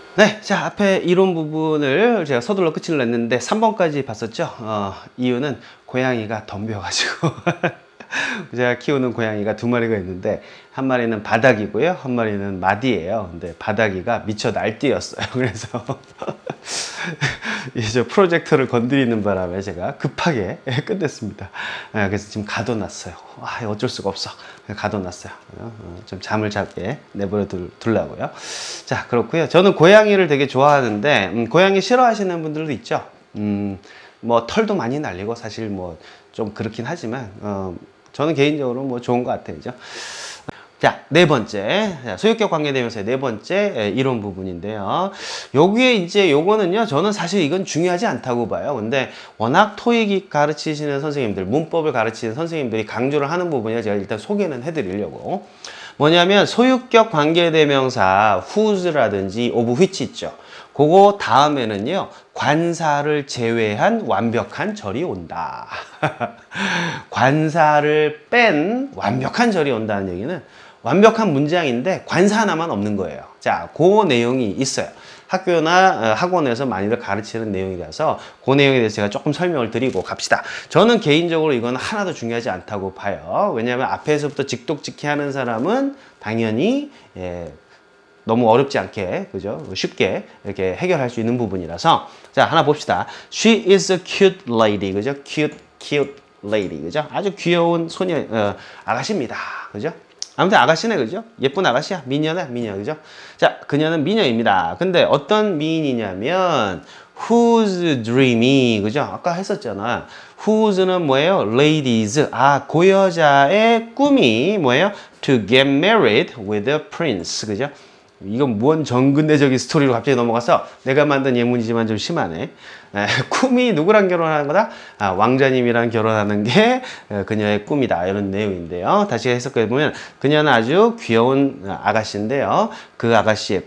네, 자, 앞에 이론 부분을 제가 서둘러 끝을 냈는데 3번까지 봤었죠? 이유는 고양이가 덤벼가지고 제가 키우는 고양이가 두 마리가 있는데 한 마리는 바닥이고요, 한 마리는 마디예요. 근데 바닥이가 미쳐 날뛰었어요. 그래서 이제 프로젝터를 건드리는 바람에 제가 급하게 끝냈습니다. 그래서 지금 가둬놨어요. 어쩔 수가 없어. 가둬놨어요. 좀 잠을 잡게 내버려 둘라고요. 자, 그렇고요. 저는 고양이를 되게 좋아하는데 고양이 싫어하시는 분들도 있죠. 뭐 털도 많이 날리고 사실 뭐 좀 그렇긴 하지만 저는 개인적으로 뭐 좋은 것 같아요. 그죠? 자, 네 번째. 소유격 관계대명사의 네 번째 이론 부분인데요. 여기에 이제 요거는요, 저는 사실 이건 중요하지 않다고 봐요. 근데 워낙 토익 가르치시는 선생님들, 문법을 가르치는 선생님들이 강조를 하는 부분이라 제가 일단 소개는 해드리려고. 뭐냐면 소유격 관계대명사 whose라든지 of which 있죠. 그거 다음에는요, 관사를 제외한 완벽한 절이 온다. 관사를 뺀 완벽한 절이 온다는 얘기는 완벽한 문장인데 관사 하나만 없는 거예요. 자, 그 내용이 있어요. 학교나 학원에서 많이들 가르치는 내용이라서 그 내용에 대해서 제가 조금 설명을 드리고 갑시다. 저는 개인적으로 이건 하나도 중요하지 않다고 봐요. 왜냐하면 앞에서부터 직독직히 하는 사람은 당연히 너무 어렵지 않게, 그죠? 쉽게 이렇게 해결할 수 있는 부분이라서. 자, 하나 봅시다. She is a cute lady. 그죠? cute lady. 그죠? 아주 귀여운 소녀, 아가씨입니다. 그죠? 아무튼 아가씨네. 그죠? 예쁜 아가씨야. 미녀네. 미녀. 그죠? 자, 그녀는 미녀입니다. 근데 어떤 미인이냐면 whose dreamy. 그죠? 아까 했었잖아. whose는 뭐예요? ladies. 그 여자의 꿈이 뭐예요? to get married with a prince. 그죠? 이건 뭔 정근대적인 스토리로 갑자기 넘어가서 내가 만든 예문이지만 좀 심하네. 꿈이 누구랑 결혼하는 거다? 왕자님이랑 결혼하는 게 그녀의 꿈이다. 이런 내용인데요. 다시 해석해보면 그녀는 아주 귀여운 아가씨인데요. 그 아가씨의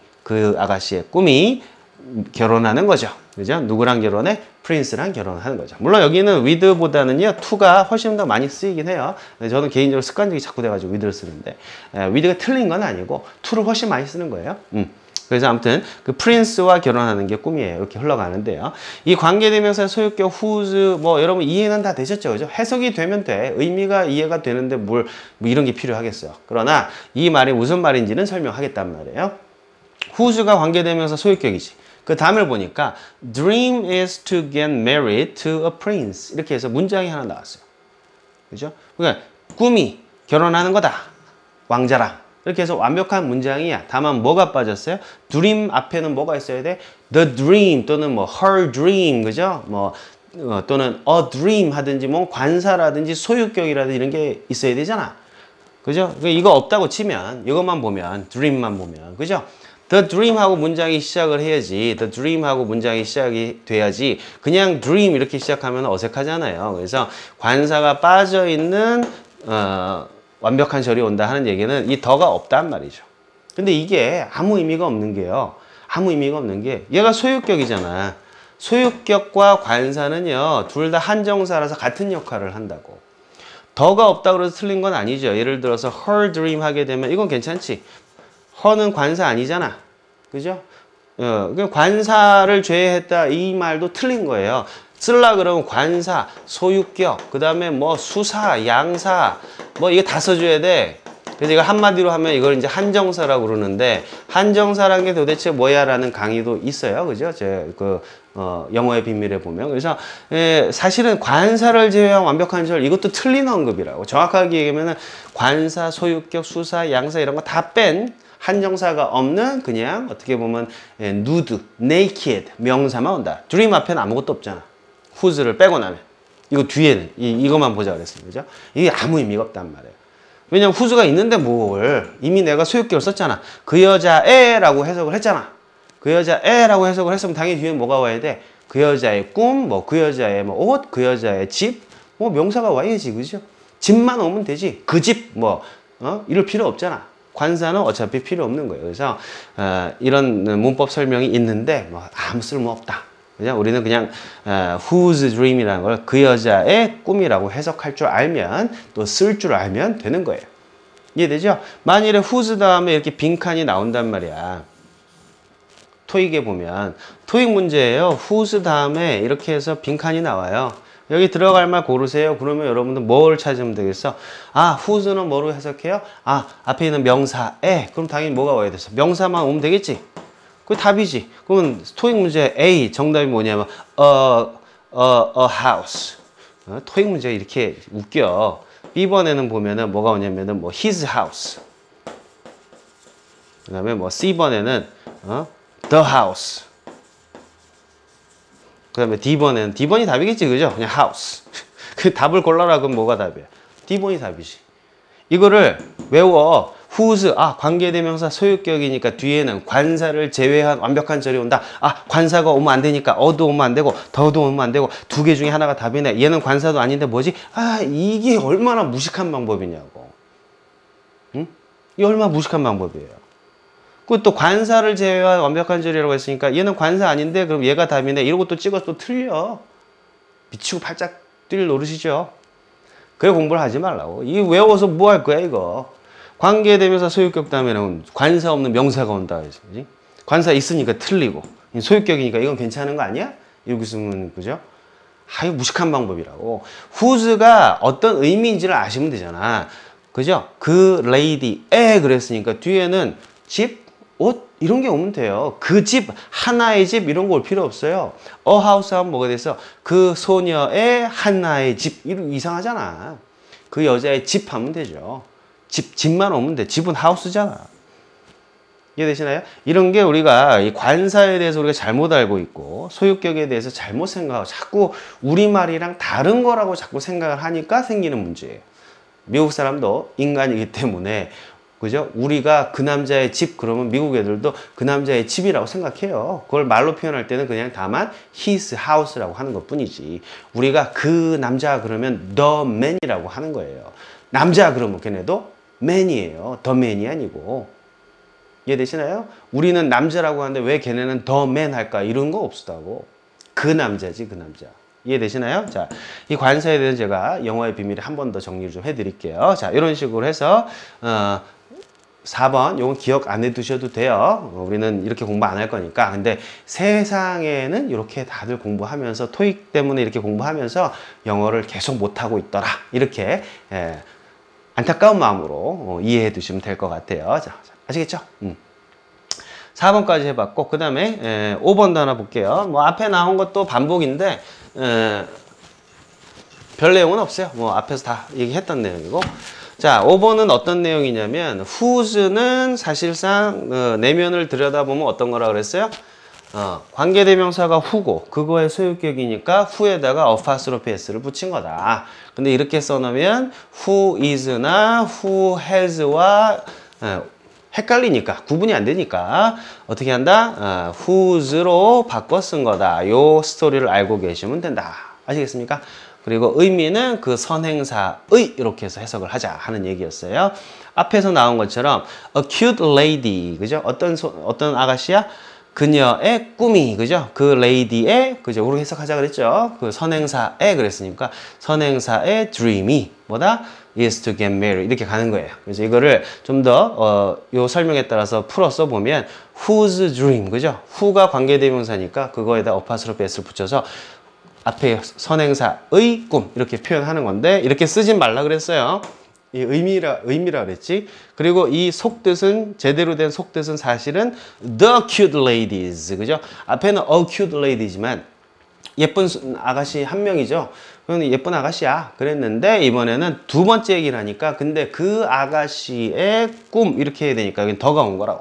꿈이 결혼하는 거죠. 그죠? 누구랑 결혼해? 프린스랑 결혼하는 거죠. 물론 여기는 with보다는요, to가 훨씬 더 많이 쓰이긴 해요. 저는 개인적으로 습관적이 자꾸 돼가지고 with를 쓰는데, with가 틀린 건 아니고 to를 훨씬 많이 쓰는 거예요. 그래서 아무튼 그 프린스와 결혼하는 게 꿈이에요. 이렇게 흘러가는데요. 이 관계대명사 소유격 whose 뭐 여러분 이해는 다 되셨죠? 그죠? 해석이 되면 돼. 의미가 이해가 되는데 뭐 이런 게 필요하겠어요. 그러나 이 말이 무슨 말인지는 설명하겠단 말이에요. whose가 관계대명사 소유격이지. 그 다음을 보니까 dream is to get married to a prince 이렇게 해서 문장이 하나 나왔어요. 그죠? 그러니까 꿈이 결혼하는 거다. 왕자랑. 이렇게 해서 완벽한 문장이야. 다만 뭐가 빠졌어요? dream 앞에는 뭐가 있어야 돼? the dream 또는 뭐 her dream. 그죠? 뭐 또는 a dream 하든지 뭐 관사라든지 소유격이라든지 이런 게 있어야 되잖아. 그죠? 이거 없다고 치면 이것만 보면 dream만 보면 그죠? The dream하고 문장이 시작을 해야지. The dream하고 문장이 시작이 돼야지. 그냥 dream 이렇게 시작하면 어색하잖아요. 그래서 관사가 빠져있는 완벽한 절이 온다 하는 얘기는 이 더가 없단 말이죠. 근데 이게 아무 의미가 없는 게요. 아무 의미가 없는 게 얘가 소유격이잖아. 소유격과 관사는요. 둘 다 한정사라서 같은 역할을 한다고. 더가 없다고 해서 틀린 건 아니죠. 예를 들어서 her dream 하게 되면 이건 괜찮지. her는 관사 아니잖아. 그죠? 관사를 제외했다 이 말도 틀린 거예요. 쓸라 그러면 관사, 소유격, 그 다음에 뭐 수사, 양사, 뭐 이거 다 써줘야 돼. 그래서 이거 한마디로 하면 이걸 이제 한정사라고 그러는데 한정사라는 게 도대체 뭐야 라는 강의도 있어요. 그죠? 영어의 비밀에 보면. 그래서 사실은 관사를 제외한 완벽한 절 이것도 틀린 언급이라고. 정확하게 얘기하면 관사, 소유격, 수사, 양사 이런 거 다 뺀 한정사가 없는 그냥 어떻게 보면 nude, naked 명사만 온다. dream 앞에는 아무것도 없잖아. whose를 빼고 나면. 이거 뒤에는 이것만 보자 그랬습니다. 그죠? 이게 아무 의미가 없단 말이에요. 왜냐면 whose가 있는데 뭘 이미 내가 소유격을 썼잖아. 그 여자애라고 해석을 했잖아. 그 여자애라고 해석을 했으면 당연히 뒤에 뭐가 와야 돼? 그 여자의 꿈, 뭐 그 여자의 뭐 옷, 그 여자의 집, 뭐 명사가 와야지. 그죠? 집만 오면 되지. 그 집 이럴 필요 없잖아. 관사는 어차피 필요 없는 거예요. 그래서 이런 문법 설명이 있는데 뭐 아무 쓸모 없다. 그냥 우리는 그냥 whose dream이라는 걸 그 여자의 꿈이라고 해석할 줄 알면 또 쓸 줄 알면 되는 거예요. 이해되죠? 만일에 whose 다음에 이렇게 빈칸이 나온단 말이야. 토익에 보면 토익 문제예요. whose 다음에 이렇게 해서 빈칸이 나와요. 여기 들어갈 말 고르세요. 그러면 여러분들 뭘 찾으면 되겠어? 아, whose는 뭐로 해석해요? 아, 앞에 있는 명사에. 그럼 당연히 뭐가 와야 됐어? 명사만 오면 되겠지? 그게 답이지. 그러면 토익 문제 A 정답이 뭐냐면 a house. 토익 문제가 이렇게 웃겨. B번에는 보면은 뭐가 오냐면은 뭐 his house. 그 다음에 뭐 C번에는 the house. 그 다음에 D번에는 D번이 답이겠지, 그죠? 그냥 house. 그 답을 골라라. 그럼 뭐가 답이야? D번이 답이지. 이거를 외워. whose, 아, 관계대명사 소유격이니까 뒤에는 관사를 제외한 완벽한 절이 온다. 아, 관사가 오면 안 되니까 어도 오면 안 되고 더도 오면 안 되고 두 개 중에 하나가 답이네. 얘는 관사도 아닌데 뭐지? 아, 이게 얼마나 무식한 방법이냐고. 응? 이게 얼마나 무식한 방법이에요. 그 또 관사를 제외한 완벽한 절이라고 했으니까 얘는 관사 아닌데 그럼 얘가 답이네. 이러고 또 찍어서 또 틀려. 미치고 팔짝 뛸 노릇이죠. 그래 공부를 하지 말라고. 이게 외워서 뭐 할 거야 이거. 관계대명사 소유격 다음에는 관사 없는 명사가 온다. 그지? 관사 있으니까 틀리고 소유격이니까 이건 괜찮은 거 아니야? 이러고 있으면 그죠? 아유 무식한 방법이라고. whose가 어떤 의미인지를 아시면 되잖아. 그죠? 그 lady에 그랬으니까 뒤에는 집, 옷 이런 게 오면 돼요. 그 집, 하나의 집 이런 거 올 필요 없어요. a house 하면 뭐가 됐어? 그 소녀의 하나의 집. 이상하잖아. 그 여자의 집 하면 되죠. 집만 오면 돼. 집은 하우스잖아. 이해되시나요? 이런 게 우리가 이 관사에 대해서 우리가 잘못 알고 있고 소유격에 대해서 잘못 생각하고 자꾸 우리말이랑 다른 거라고 자꾸 생각을 하니까 생기는 문제예요. 미국 사람도 인간이기 때문에 그죠? 우리가 그 남자의 집 그러면 미국 애들도 그 남자의 집이라고 생각해요. 그걸 말로 표현할 때는 그냥 다만 his house라고 하는 것 뿐이지. 우리가 그 남자 그러면 the man이라고 하는 거예요. 남자 그러면 걔네도 man이에요. the man이 아니고. 이해되시나요? 우리는 남자라고 하는데 왜 걔네는 the man 할까? 이런 거 없다고. 그 남자지 그 남자. 이해되시나요? 자, 이 관사에 대해서 제가 영어의 비밀을 한 번 더 정리를 좀 해드릴게요. 자, 이런 식으로 해서 4번 요건 기억 안 해두셔도 돼요. 우리는 이렇게 공부 안 할 거니까. 근데 세상에는 이렇게 다들 공부하면서 토익 때문에 이렇게 공부하면서 영어를 계속 못하고 있더라. 이렇게 안타까운 마음으로 이해해 두시면 될 것 같아요. 자, 아시겠죠? 4번까지 해봤고 그 다음에 5번도 하나 볼게요. 뭐 앞에 나온 것도 반복인데 별 내용은 없어요. 뭐 앞에서 다 얘기했던 내용이고. 자, 5번은 어떤 내용이냐면 whose는 사실상 내면을 들여다보면 어떤 거라 그랬어요? 관계대명사가 who고 그거의 소유격이니까 who에다가 apostrophe s를 붙인 거다. 근데 이렇게 써놓으면 who is나 who has와 헷갈리니까 구분이 안 되니까 어떻게 한다? whose로 바꿔 쓴 거다. 요 스토리를 알고 계시면 된다. 아시겠습니까? 그리고 의미는 그 선행사의 이렇게 해서 해석을 하자 하는 얘기였어요. 앞에서 나온 것처럼 a cute lady, 그죠? 어떤 아가씨야? 그녀의 꿈이, 그죠? 그 lady의, 그죠? 그렇게 해석하자 그랬죠? 그 선행사에 그랬으니까 선행사의 dream이 뭐다? is to get married 이렇게 가는 거예요. 그래서 이거를 좀 더 요 설명에 따라서 풀어 써보면 whose dream, 그죠? who가 관계대명사니까 그거에다 apostrophe s를 붙여서 앞에 선행사의 꿈 이렇게 표현하는 건데 이렇게 쓰진 말라 그랬어요. 이 의미라 그랬지. 그리고 이 속뜻은 제대로 된 속뜻은 사실은 the cute ladies, 그죠? 앞에는 a cute lady지만 예쁜 아가씨 한 명이죠. 그건 예쁜 아가씨야 그랬는데 이번에는 두 번째 얘기를 하니까 근데 그 아가씨의 꿈 이렇게 해야 되니까 여긴 더가 온 거라고.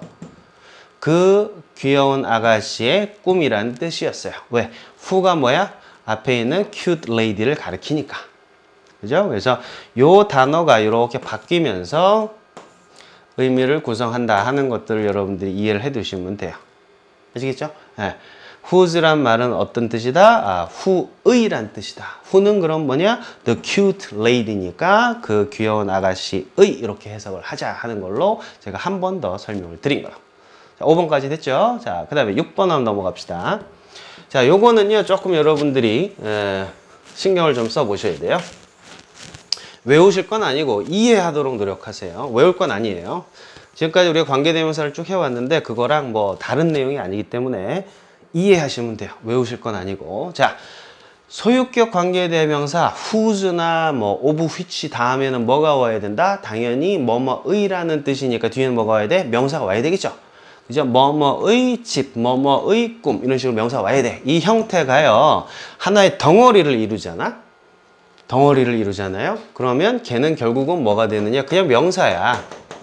그 귀여운 아가씨의 꿈이라는 뜻이었어요. 왜? who가 뭐야? 앞에 있는 cute lady를 가리키니까. 그죠? 그래서 요 단어가 이렇게 바뀌면서 의미를 구성한다 하는 것들을 여러분들이 이해를 해 두시면 돼요. 아시겠죠? 네. whose란 말은 어떤 뜻이다? who의란 뜻이다. who는 그럼 뭐냐? the cute lady니까 그 귀여운 아가씨의 이렇게 해석을 하자 하는 걸로 제가 한 번 더 설명을 드린 거예요. 자, 5번까지 됐죠? 자, 그 다음에 6번 한번 넘어갑시다. 자, 요거는요, 조금 여러분들이 신경을 좀 써보셔야 돼요. 외우실 건 아니고 이해하도록 노력하세요. 외울 건 아니에요. 지금까지 우리가 관계대명사를 쭉 해왔는데 그거랑 뭐 다른 내용이 아니기 때문에 이해하시면 돼요. 외우실 건 아니고. 자, 소유격 관계대명사 whose나 뭐 of which 다음에는 뭐가 와야 된다? 당연히 뭐뭐의라는 뜻이니까 뒤에는 뭐가 와야 돼? 명사가 와야 되겠죠. 그죠? 뭐뭐의 집, 뭐뭐의 꿈 이런 식으로 명사가 와야 돼. 이 형태가요. 하나의 덩어리를 이루잖아. 덩어리를 이루잖아요. 그러면 걔는 결국은 뭐가 되느냐? 그냥 명사야.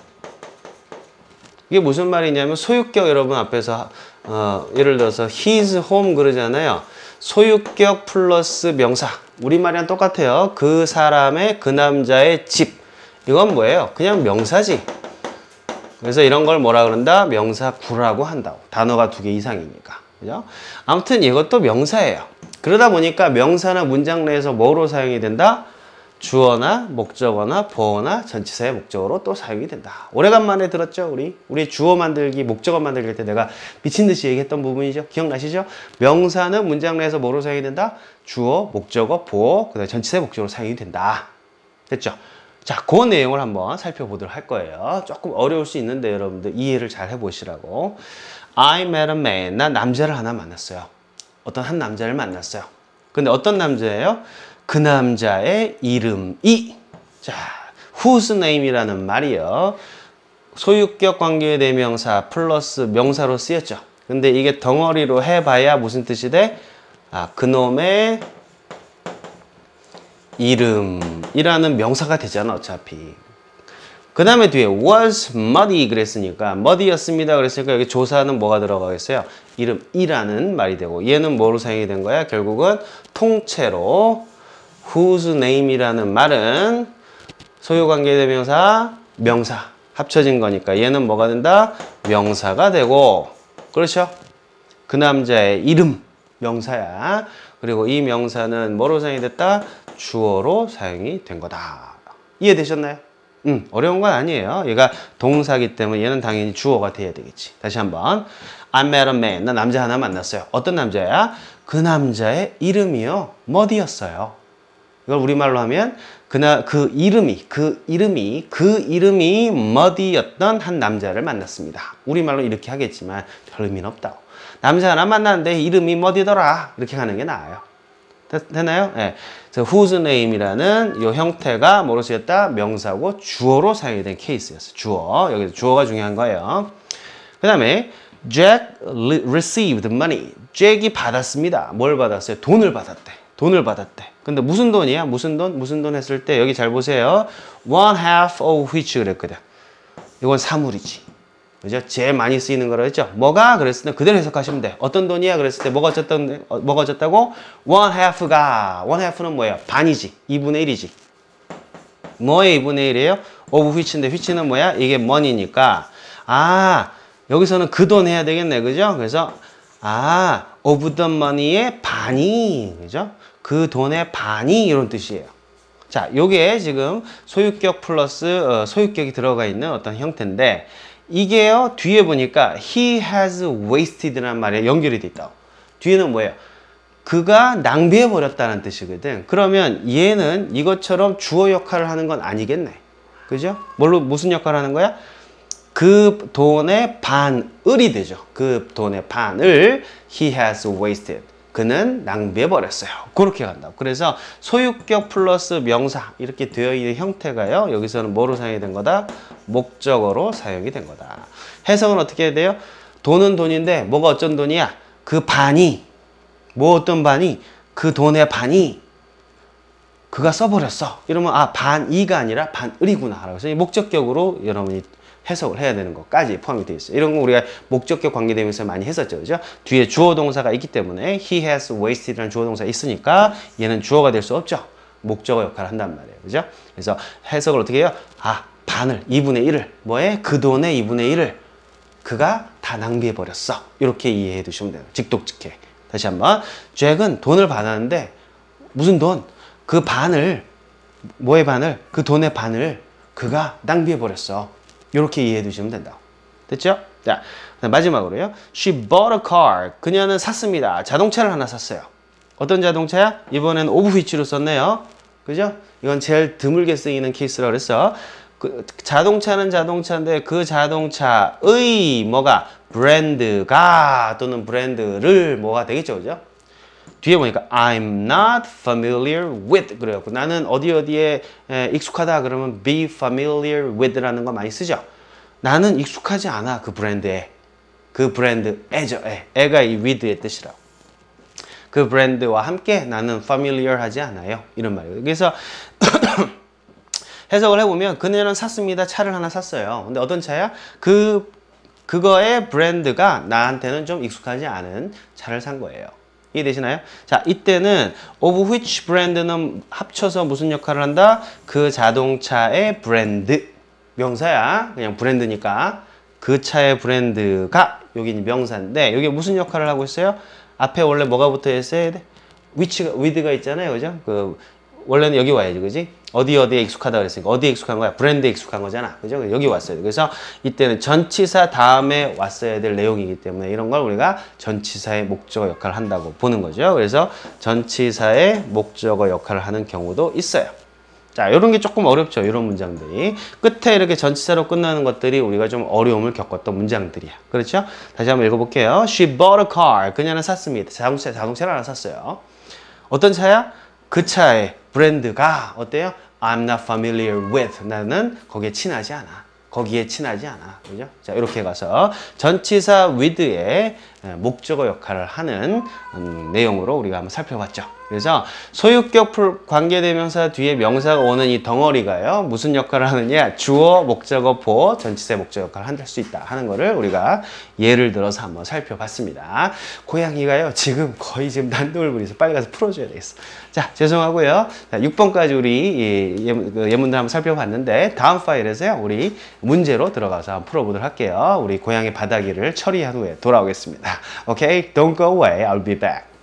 이게 무슨 말이냐면 소유격 여러분 앞에서 예를 들어서 his home 그러잖아요. 소유격 플러스 명사. 우리말이랑 똑같아요. 그 사람의 그 남자의 집. 이건 뭐예요? 그냥 명사지. 그래서 이런 걸 뭐라 그런다? 명사구라고 한다고. 단어가 2개 이상이니까. 그죠? 아무튼 이것도 명사예요. 그러다 보니까 명사나 문장 내에서 뭐로 사용이 된다? 주어나 목적어나 보어나 전치사의 목적어로 또 사용이 된다. 오래간만에 들었죠? 우리 주어 만들기, 목적어 만들기 할 때 내가 미친 듯이 얘기했던 부분이죠. 기억나시죠? 명사는 문장 내에서 뭐로 사용이 된다? 주어, 목적어, 보어, 그다음에 전치사의 목적어로 사용이 된다. 됐죠? 자, 그 내용을 한번 살펴보도록 할 거예요. 조금 어려울 수 있는데 여러분들 이해를 잘 해보시라고. I met a man. 난 남자를 하나 만났어요. 어떤 한 남자를 만났어요. 근데 어떤 남자예요? 그 남자의 이름이, 자, whose name이라는 말이요. 소유격 관계대명사 플러스 명사로 쓰였죠. 근데 이게 덩어리로 해봐야 무슨 뜻이 돼? 그놈의 이름이라는 명사가 되잖아, 어차피. 그 다음에 뒤에 was muddy 그랬으니까 muddy였습니다 그랬으니까 여기 조사는 뭐가 들어가겠어요? 이름이라는 말이 되고 얘는 뭐로 사용이 된 거야? 결국은 통째로 whose name이라는 말은 소유관계대명사, 명사 합쳐진 거니까 얘는 뭐가 된다? 명사가 되고, 그렇죠? 그 남자의 이름, 명사야. 그리고 이 명사는 뭐로 사용이 됐다? 주어로 사용이 된 거다. 이해되셨나요? 어려운 건 아니에요. 얘가 동사기 때문에 얘는 당연히 주어가 돼야 되겠지. 다시 한번. I met a man. 나 남자 하나 만났어요. 어떤 남자야? 그 남자의 이름이요. 머디였어요. 이걸 우리말로 하면 그 이름이 머디였던 한 남자를 만났습니다. 우리말로 이렇게 하겠지만 별 의미는 없다고. 남자 하나 만났는데 이름이 머디더라. 이렇게 하는 게 나아요. 됐나요? 네. whose name이라는 이 형태가 뭐로 쓰였다? 명사고 주어로 사용이 된 케이스였어요. 주어. 여기서 주어가 중요한 거예요. 그 다음에 Jack received money. 잭이 받았습니다. 뭘 받았어요? 돈을 받았대. 근데 무슨 돈이야? 무슨 돈 했을 때 여기 잘 보세요. One half of which 그랬거든. 이건 사물이지. 그죠? 제일 많이 쓰이는 거라 했죠? 뭐가? 그랬을 때 그대로 해석하시면 돼. 어떤 돈이야? 그랬을 때 뭐가 어쨌다고? One half는 뭐예요? 반이지. 2분의 1이지. 뭐의 2분의 1이에요? of which인데 which는 뭐야? 이게 money니까. 여기서는 그 돈 해야 되겠네. 그죠? 그래서 of the money의 반이, 그죠? 그 돈의 반이 이런 뜻이에요. 자, 요게 지금 소유격 플러스 소유격이 들어가 있는 어떤 형태인데 이게요, 뒤에 보니까 he has wasted라는 말에 연결이 돼 있다고. 뒤에는 뭐예요? 그가 낭비해버렸다는 뜻이거든. 그러면 얘는 이것처럼 주어 역할을 하는 건 아니겠네. 그죠? 무슨 역할을 하는 거야? 그 돈의 반을이 되죠. 그 돈의 반을 he has wasted. 그는 낭비해버렸어요. 그렇게 간다고. 그래서 소유격 플러스 명사 이렇게 되어 있는 형태가요. 여기서는 뭐로 사용이 된 거다? 목적어로 사용이 된 거다. 해석은 어떻게 해야 돼요? 돈은 돈인데 뭐가 어쩐 돈이야? 그 반이 어떤 반이? 그 돈의 반이 그가 써버렸어. 이러면 반이가 아니라 반을이구나. 그래서 목적격으로 여러분이 해석을 해야 되는 것까지 포함이 되어 있어요. 이런 거 우리가 목적격 관계대명사 많이 했었죠. 그죠? 뒤에 주어 동사가 있기 때문에 he has wasted라는 주어 동사가 있으니까 얘는 주어가 될 수 없죠. 목적어 역할을 한단 말이에요. 그죠? 그래서 해석을 어떻게 해요? 반을, 2분의 1을 뭐해? 그 돈의 2분의 1을 그가 다 낭비해버렸어. 이렇게 이해해 두시면 돼요. 직독직해. 다시 한번. 잭은 돈을 받았는데 무슨 돈? 그 반을, 뭐의 반을? 그 돈의 반을 그가 낭비해버렸어. 이렇게 이해해 두시면 된다. 됐죠? 자, 마지막으로요. She bought a car. 그녀는 샀습니다. 자동차를 하나 샀어요. 어떤 자동차야? 이번엔 of which로 썼네요. 그죠? 이건 제일 드물게 쓰이는 케이스라고 그랬어. 그 자동차는 자동차인데 그 자동차의 뭐가 브랜드가 또는 브랜드를 뭐가 되겠죠, 그죠? 뒤에 보니까 I'm not familiar with 그래갖고 나는 어디에 익숙하다 그러면 be familiar with라는 거 많이 쓰죠. 나는 익숙하지 않아 그 브랜드에. 그 브랜드에죠. 애가 이 with의 뜻이라고. 그 브랜드와 함께 나는 familiar 하지 않아요. 이런 말이에요. 그래서 해석을 해보면 그녀는 샀습니다. 차를 하나 샀어요. 근데 어떤 차야? 그거의 브랜드가 나한테는 좀 익숙하지 않은 차를 산 거예요. 이해되시나요? 자, 이때는 of which brand는 합쳐서 무슨 역할을 한다? 그 자동차의 브랜드. 명사야. 그냥 브랜드니까. 그 차의 브랜드가 여기 명사인데 여기 무슨 역할을 하고 있어요? 앞에 원래 뭐가 붙어 있어야 돼? with가 있잖아요. 그죠? 원래는 여기 와야지, 그지? 어디에 익숙하다 그랬으니까 어디에 익숙한 거야? 브랜드에 익숙한 거잖아. 그죠? 여기 왔어야 돼. 그래서 이때는 전치사 다음에 왔어야 될 내용이기 때문에 이런 걸 우리가 전치사의 목적어 역할을 한다고 보는 거죠. 그래서 전치사의 목적어 역할을 하는 경우도 있어요. 자, 이런 게 조금 어렵죠. 이런 문장들이. 끝에 이렇게 전치사로 끝나는 것들이 우리가 좀 어려움을 겪었던 문장들이야. 그렇죠? 다시 한번 읽어볼게요. She bought a car. 그녀는 샀습니다. 자동차를 하나 샀어요. 어떤 차야? 그 차의 브랜드가 어때요? I'm not familiar with. 나는 거기에 친하지 않아. 그죠? 자, 이렇게 가서 전치사 with의 목적어 역할을 하는 내용으로 우리가 한번 살펴봤죠. 그래서 소유격 관계대명사 뒤에 명사가 오는 이 덩어리가요. 무슨 역할을 하느냐? 주어, 목적어, 보어, 전치사의 목적어 역할을 할 수 있다 하는 거를 우리가 예를 들어서 한번 살펴봤습니다. 고양이가요. 거의 난동을 부리서 빨리 가서 풀어줘야 되겠어. 자, 죄송하고요. 자, 6번까지 우리 예문들 한번 살펴봤는데 다음 파일에서요. 우리 문제로 들어가서 한번 풀어보도록 할게요. 우리 고양이 바닥이를 처리한 후에 돌아오겠습니다. Okay? Don't go away. I'll be back.